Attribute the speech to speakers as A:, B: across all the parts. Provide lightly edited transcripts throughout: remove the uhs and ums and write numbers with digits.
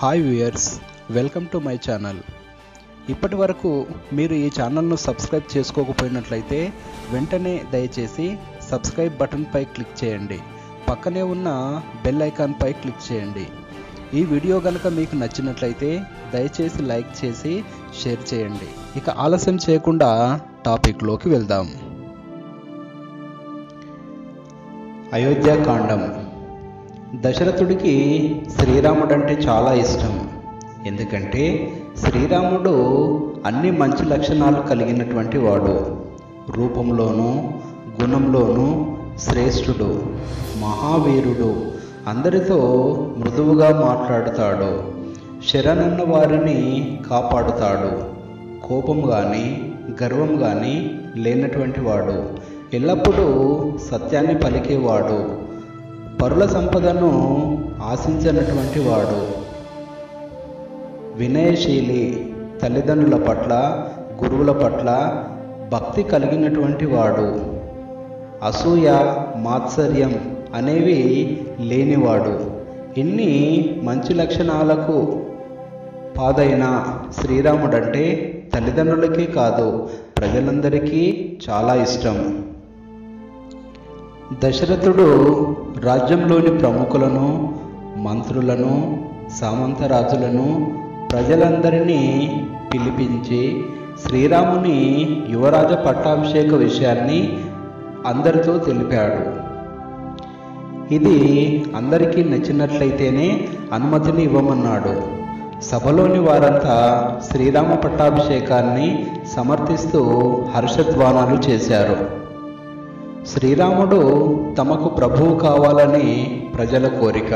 A: Hi viewers, welcome to my channel. ఇప్పటి వరకు మీరు ఈ ఛానల్ను సబ్స్క్రైబ్ చేసుకోకపోయినట్లయితే వెంటనే దయచేసి సబ్స్క్రైబ్ బటన్పై క్లిక్ చేయండి. పక్కనే ఉన్న బెల్ ఐకాన్పై క్లిక్ చేయండి. ఈ వీడియో కనుక మీకు నచ్చినట్లయితే దయచేసి లైక్ చేసి షేర్ చేయండి. ఇక ఆలస్యం చేయకుండా టాపిక్లోకి వెళ్దాం. అయోధ్యాకాండం. దశరథుడికి శ్రీరాముడు అంటే చాలా ఇష్టం. ఎందుకంటే శ్రీరాముడు అన్ని మంచి లక్షణాలు కలిగినటువంటి వాడు. రూపంలోనూ గుణంలోనూ శ్రేష్ఠుడు, మహావీరుడు, అందరితో మృదువుగా మాట్లాడుతాడు, శరణన్న వారిని కాపాడుతాడు, కోపం కానీ గర్వం కానీ లేనటువంటి వాడు, ఎల్లప్పుడూ సత్యాన్ని పలికేవాడు, పరుల సంపదను ఆశించినటువంటి వాడు, వినయశీలి, తల్లిదండ్రుల పట్ల గురువుల పట్ల భక్తి కలిగినటువంటి వాడు, అసూయ మాత్సర్యం అనేవి లేనివాడు. ఇన్ని మంచి లక్షణాలకు పాదైన శ్రీరాముడంటే తల్లిదండ్రులకే కాదు ప్రజలందరికీ చాలా ఇష్టం. దశరథుడు రాజ్యంలోని ప్రముఖులను, మంత్రులను, సామంతరాజులను, ప్రజలందరినీ పిలిపించి శ్రీరాముని యువరాజ పట్టాభిషేక విషయాన్ని అందరితో తెలిపాడు. ఇది అందరికీ నచ్చినట్లయితేనే అనుమతిని ఇవ్వమన్నాడు. సభలోని వారంతా శ్రీరామ పట్టాభిషేకాన్ని సమర్థిస్తూ హర్షధ్వానాలు చేశారు. శ్రీరాముడు తమకు ప్రభువు కావాలని ప్రజల కోరిక.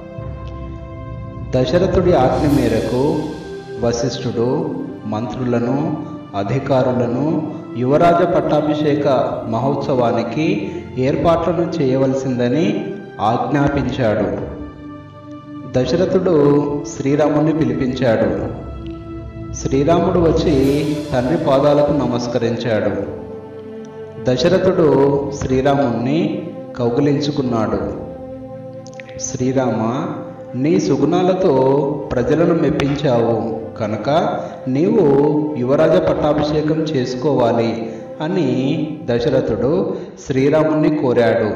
A: దశరథుడి ఆజ్ఞ మేరకు వశిష్ఠుడు మంత్రులను, అధికారులను యువరాజ పట్టాభిషేక మహోత్సవానికి ఏర్పాట్లను చేయవలసిందని ఆజ్ఞాపించాడు. దశరథుడు శ్రీరాముని పిలిపించాడు. శ్రీరాముడు వచ్చి తండ్రి పాదాలకు నమస్కరించాడు. దశరథుడు శ్రీరాముణ్ణి కౌగిలించుకున్నాడు. శ్రీరామ, నీ సుగుణాలతో ప్రజలను మెప్పించావు కనుక నీవు యువరాజ పట్టాభిషేకం చేసుకోవాలి అని దశరథుడు శ్రీరాముణ్ణి కోరాడు.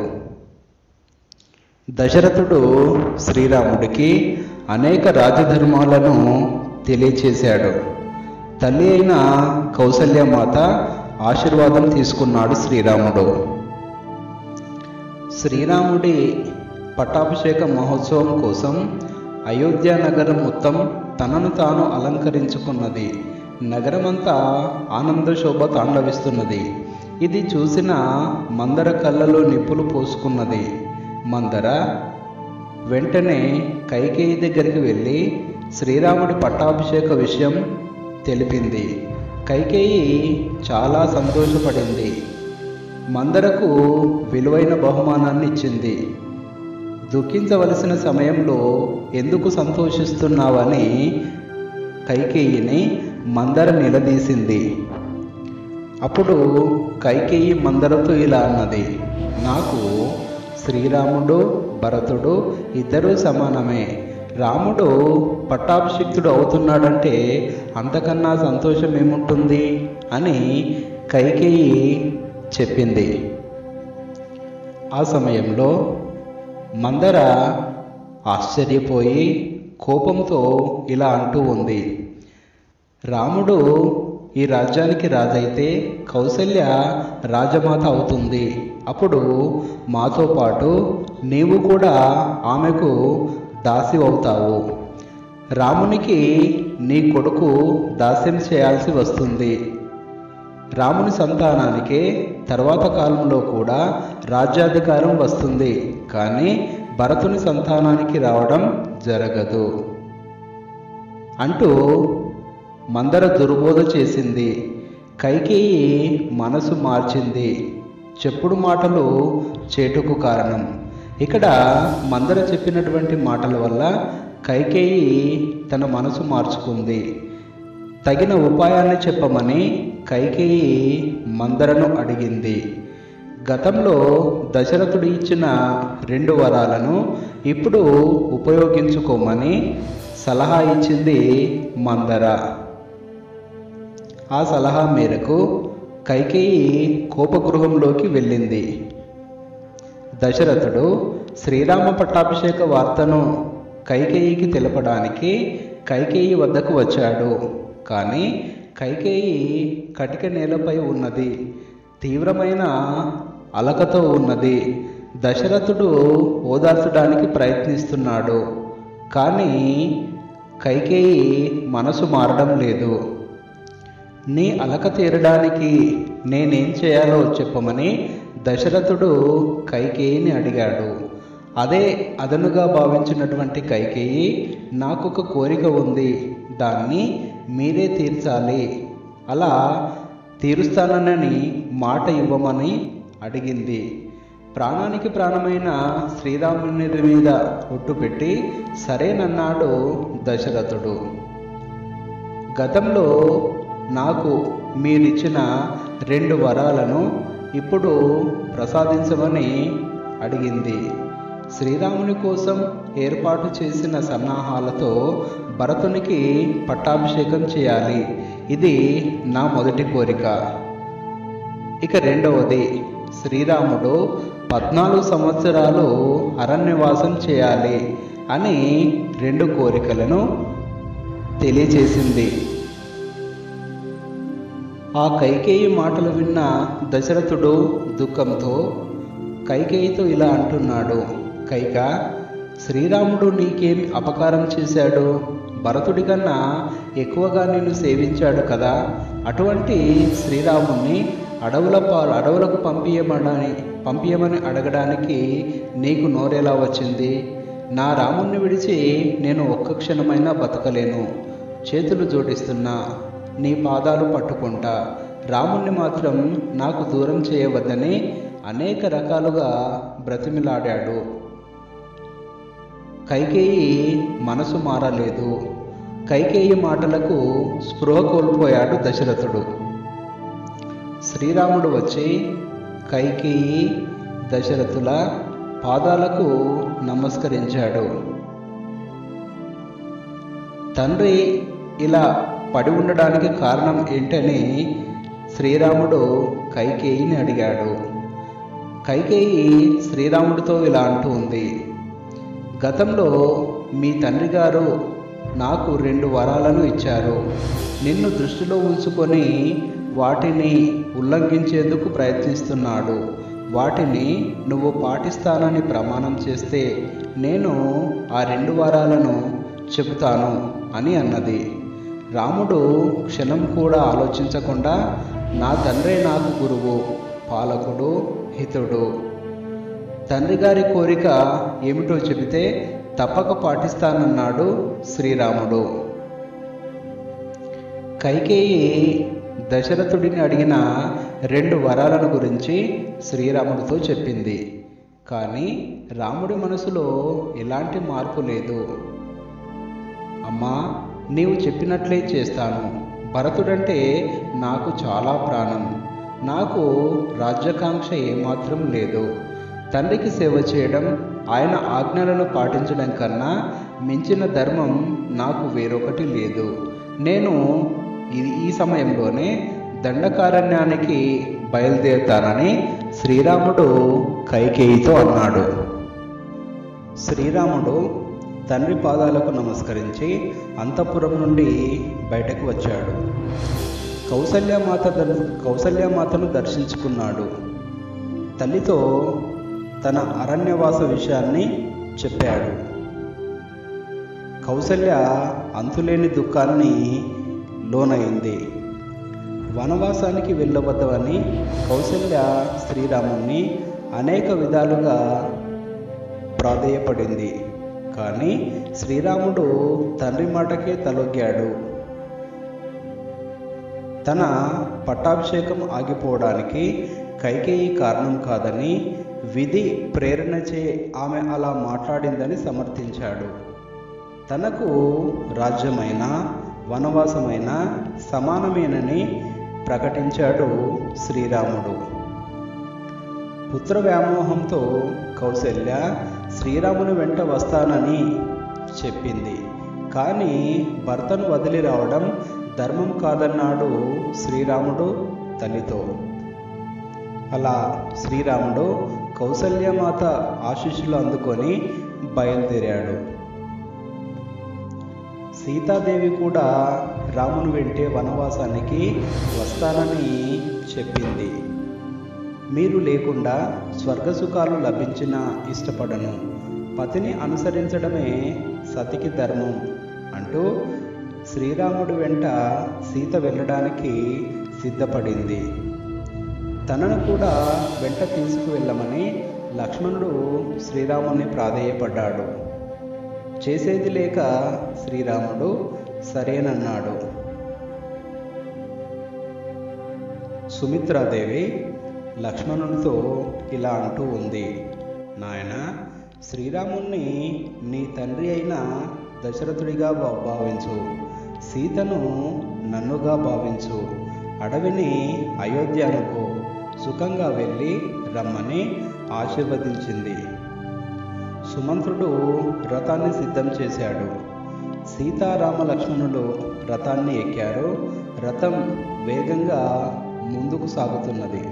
A: దశరథుడు శ్రీరాముడికి అనేక రాజధర్మాలను తెలియచేశాడు. తల్లి అయిన కౌసల్యమాత ఆశీర్వాదం తీసుకున్నాడు శ్రీరాముడు. శ్రీరాముడి పట్టాభిషేక మహోత్సవం కోసం అయోధ్య నగరం మొత్తం తనను తాను అలంకరించుకున్నది. నగరమంతా ఆనంద శోభ తాండవిస్తున్నది. ఇది చూసిన మందర కళ్ళలో నిప్పులు పోసుకున్నది. మందర వెంటనే కైకేయి దగ్గరికి వెళ్ళి శ్రీరాముడి పట్టాభిషేక విషయం తెలిపింది. కైకేయి చాలా సంతోషపడింది. మందరకు విలువైన బహుమానాన్ని ఇచ్చింది. దుఃఖించవలసిన సమయంలో ఎందుకు సంతోషిస్తున్నావని కైకేయిని మందర నిలదీసింది. అప్పుడు కైకేయి మందరతో ఇలా అన్నది, నాకు శ్రీరాముడు భరతుడు ఇద్దరూ సమానమే. రాముడు పట్టాభిషిక్తుడు అవుతున్నాడంటే అంతకన్నా సంతోషం ఏముంటుంది అని కైకేయి చెప్పింది. ఆ సమయంలో మందర ఆశ్చర్యపోయి కోపంతో ఇలా అంటూ ఉంది, రాముడు ఈ రాజ్యానికి రాజైతే కౌసల్య రాజమాత అవుతుంది. అప్పుడు మాతో పాటు నీవు కూడా ఆమెకు దాసి అవుతావు. రామునికి నీ కొడుకు దాస్యం చేయాల్సి వస్తుంది. రాముని సంతానానికే తర్వాత కాలంలో కూడా రాజ్యాధికారం వస్తుంది, కానీ భరతుని సంతానానికి రావడం జరగదు అంటూ మందర దుర్బోధ చేసింది. కైకేయి మనసు మార్చింది. చెప్పుడు మాటలు చేటుకు కారణం. ఇక్కడ మందర చెప్పినటువంటి మాటల వల్ల కైకేయి తన మనసు మార్చుకుంది. తగిన ఉపాయాన్ని చెప్పమని కైకేయి మందరను అడిగింది. గతంలో దశరథుడు ఇచ్చిన 2 వరాలను ఇప్పుడు ఉపయోగించుకోమని సలహా ఇచ్చింది మందర. ఆ సలహా మేరకు కైకేయి కోపగృహంలోకి వెళ్ళింది. దశరథుడు శ్రీరామ పట్టాభిషేక వార్తను కైకేయికి తెలపడానికి కైకేయి వద్దకు వచ్చాడు. కానీ కైకేయి కటిక నేలపై ఉన్నది, తీవ్రమైన అలకతో ఉన్నది. దశరథుడు ఓదార్చడానికి ప్రయత్నిస్తున్నాడు, కానీ కైకేయి మనసు మారడం లేదు. నీ అలక తీరడానికి నేనేం చేయాలో చెప్పమని దశరథుడు కైకేయిని అడిగాడు. అదే అదనుగా భావించినటువంటి కైకేయి, నాకొక కోరిక ఉంది, దాన్ని మీరే తీర్చాలి, అలా తీరుస్తానని మాట ఇవ్వమని అడిగింది. ప్రాణానికి ప్రాణమైన శ్రీరాముని మీద ఒట్టు పెట్టి సరేనన్నాడు దశరథుడు. గతంలో నాకు మీరిచ్చిన 2 వరాలను ఇప్పుడు ప్రసాదించమని అడిగింది. శ్రీరాముని కోసం ఏర్పాటు చేసిన సన్నాహాలతో భరతునికి పట్టాభిషేకం చేయాలి. ఇది నా మొదటి కోరిక. ఇక రెండవది, శ్రీరాముడు 14 సంవత్సరాలు అరణ్యవాసం చేయాలి అని 2 కోరికలను తెలియచేసింది. ఆ కైకేయి మాటలు విన్న దశరథుడు దుఃఖంతో కైకేయితో ఇలా అంటున్నాడు. కైక, శ్రీరాముడు నీకేమి అపకారం చేశాడు? భరతుడి కన్నా ఎక్కువగా నిన్ను సేవించాడు కదా. అటువంటి శ్రీరాముణ్ణి అడవులకు పంపించమని అడగడానికి నీకు నోరెలా వచ్చింది? నా రాముణ్ణి విడిచి నేను ఒక్క క్షణమైనా బతకలేను. చేతులు జోడిస్తున్నా, నీ పాదాలు పట్టుకుంటా, రాముణ్ణి మాత్రం నాకు దూరం చేయవద్దని అనేక రకాలుగా బ్రతిమిలాడాడు. కైకేయి మనసు మారలేదు. కైకేయి మాటలకు స్పృహ కోల్పోయాడు దశరథుడు. శ్రీరాముడు వచ్చి కైకేయి, దశరథుల పాదాలకు నమస్కరించాడు. తండ్రి ఇలా పడి ఉండడానికి కారణం ఏంటని శ్రీరాముడు కైకేయిని అడిగాడు. కైకేయి శ్రీరాముడితో ఇలా అంటూ ఉంది. గతంలో మీ తండ్రి గారు నాకు 2 వరాలను ఇచ్చారు. నిన్ను దృష్టిలో ఉంచుకొని వాటిని ఉల్లంఘించేందుకు ప్రయత్నిస్తున్నాడు. వాటిని నువ్వు పాటిస్తానని ప్రమాణం చేస్తే నేను ఆ 2 వరాలను చెబుతాను అని అన్నది. రాముడు క్షణం కూడా ఆలోచించకుండా, నా తండ్రే నాకు గురువు, పాలకుడు, హితుడు. తండ్రి గారి కోరిక ఏమిటో చెబితే తప్పక పాటిస్తానన్నాడు శ్రీరాముడు. కైకేయి దశరథుడిని అడిగిన 2 వరాలను గురించి శ్రీరాముడితో చెప్పింది. కానీ రాముడి మనసులో ఎలాంటి మార్పు లేదు. అమ్మా, నీవు చెప్పినట్లే చేస్తాను. భరతుడంటే నాకు చాలా ప్రాణం. నాకు రాజ్యాకాంక్ష ఏమాత్రం లేదు. తండ్రికి సేవ చేయడం, ఆయన ఆజ్ఞలను పాటించడం కన్నా మించిన ధర్మం నాకు వేరొకటి లేదు. నేను ఈ సమయంలోనే దండకారణ్యానికి బయలుదేరుతానని శ్రీరాముడు కైకేయితో అన్నాడు. శ్రీరాముడు తండ్రి పాదాలకు నమస్కరించి అంతఃపురం నుండి బయటకు వచ్చాడు. కౌసల్యమాతను దర్శించుకున్నాడు. తల్లితో తన అరణ్యవాస విషయాన్ని చెప్పాడు. కౌసల్య అంతులేని దుఃఖాన్ని లోనైంది. వనవాసానికి వెళ్ళవద్దని కౌసల్య శ్రీరాముణ్ణి అనేక విధాలుగా ప్రాధేయపడింది. కానీ శ్రీరాముడు తండ్రి మాటకే తలొగ్గాడు. తన పట్టాభిషేకం ఆగిపోవడానికి కైకేయి కారణం కాదని, విధి ప్రేరణచే ఆమె అలా మాట్లాడిందని సమర్థించాడు. తనకు రాజ్యమైన వనవాసమైన సమానమేనని ప్రకటించాడు శ్రీరాముడు. పుత్ర వ్యామోహంతో కౌసల్య శ్రీరాముని వెంట వస్తానని చెప్పింది. కానీ భర్తను వదిలి రావడం ధర్మం కాదన్నాడు శ్రీరాముడు తల్లితో. అలా శ్రీరాముడు కౌసల్యమాత ఆశీస్సులు అందుకొని బయలుదేరాడు. సీతాదేవి కూడా రాముని వెంటే వనవాసానికి వస్తానని చెప్పింది. మీరు లేకుండా స్వర్గసుఖాలు లభించినా ఇష్టపడను, పతిని అనుసరించడమే సతికి ధర్మం అంటూ శ్రీరాముడి వెంట సీత వెళ్ళడానికి సిద్ధపడింది. తనను కూడా వెంట తీసుకువెళ్ళమని లక్ష్మణుడు శ్రీరాముని ప్రాధేయపడ్డాడు. చేసేది లేక శ్రీరాముడు సరేనన్నాడు. సుమిత్రాదేవి లక్ష్మణునితో ఇలా అంటూ ఉంది, నాయన, శ్రీరాముణ్ణి నీ తండ్రి అయిన దశరథుడిగా భావించు, సీతను నన్నుగా భావించు, అడవిని అయోధ్య అనుకో, సుఖంగా వెళ్ళి రమ్మని ఆశీర్వదించింది. సుమంత్రుడు రథాన్ని సిద్ధం చేశాడు. సీతారామ లక్ష్మణులు రథాన్ని ఎక్కారు. రథం వేగంగా ముందుకు సాగుతున్నది.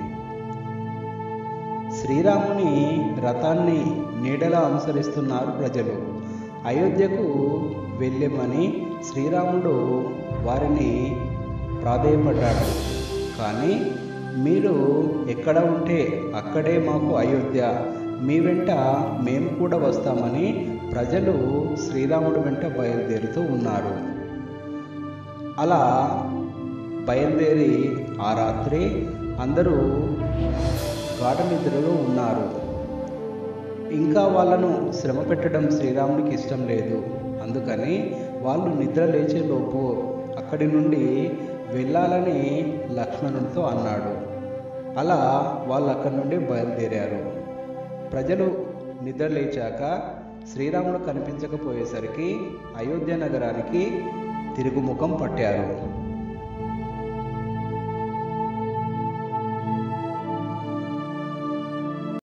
A: శ్రీరాముని రథాన్ని నీడలా అనుసరిస్తున్నారు ప్రజలు. అయోధ్యకు వెళ్ళమని శ్రీరాముడు వారిని ప్రాధేయపడ్డాడు. కానీ మీరు ఎక్కడ ఉంటే అక్కడే మాకు అయోధ్య, మీ వెంట మేము కూడా వస్తామని ప్రజలు శ్రీరాముడి వెంట బయలుదేరుతూ ఉన్నారు. అలా బయలుదేరి ఆ రాత్రి అందరూ గాఢ నిద్రలో ఉన్నారు. ఇంకా వాళ్ళను శ్రమ పెట్టడం శ్రీరాముడికి ఇష్టం లేదు. అందుకని వాళ్ళు నిద్ర లేచేలోపు అక్కడి నుండి వెళ్ళాలని లక్ష్మణుడితో అన్నాడు. అలా వాళ్ళు అక్కడి నుండి బయలుదేరారు. ప్రజలు నిద్ర లేచాక శ్రీరాముడు కనిపించకపోయేసరికి అయోధ్య నగరానికి తిరుగుముఖం పట్టారు.